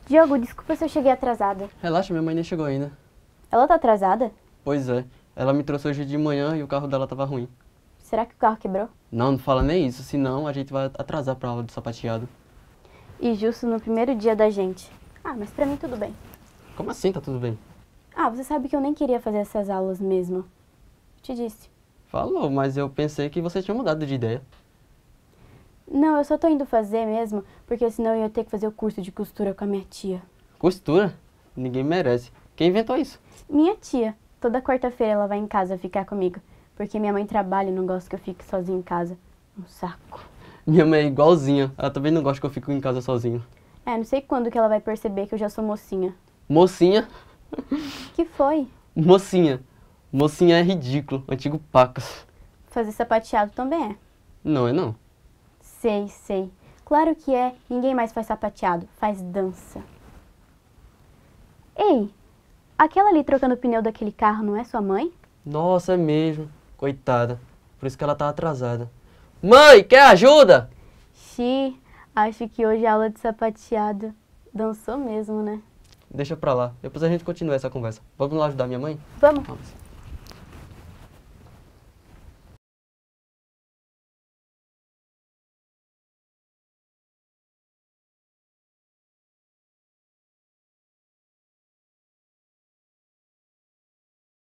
Diogo, desculpa se eu cheguei atrasada. Relaxa, minha mãe nem chegou ainda. Ela tá atrasada? Pois é, ela me trouxe hoje de manhã e o carro dela tava ruim. Será que o carro quebrou? Não, não fala nem isso, senão a gente vai atrasar pra aula de sapateado. E justo no primeiro dia da gente. Ah, mas pra mim tudo bem. Como assim, tá tudo bem? Ah, você sabe que eu nem queria fazer essas aulas mesmo. Te disse. Falou, mas eu pensei que você tinha mudado de ideia. Não, eu só tô indo fazer mesmo, porque senão eu ia ter que fazer o curso de costura com a minha tia. Costura? Ninguém merece. Quem inventou isso? Minha tia. Toda quarta-feira ela vai em casa ficar comigo, porque minha mãe trabalha e não gosta que eu fique sozinha em casa. Um saco. Minha mãe é igualzinha. Ela também não gosta que eu fique em casa sozinho. É, não sei quando que ela vai perceber que eu já sou mocinha. Mocinha? Que foi? Mocinha. Mocinha é ridículo. Antigo pacas. Fazer sapateado também é. Não é não. Sei, sei. Claro que é. Ninguém mais faz sapateado. Faz dança. Ei, aquela ali trocando o pneu daquele carro não é sua mãe? Nossa, é mesmo. Coitada. Por isso que ela tá atrasada. Mãe, quer ajuda? Xi, acho que hoje a aula de sapateado dançou mesmo, né? Deixa pra lá. Depois a gente continua essa conversa. Vamos lá ajudar minha mãe? Vamos. Vamos.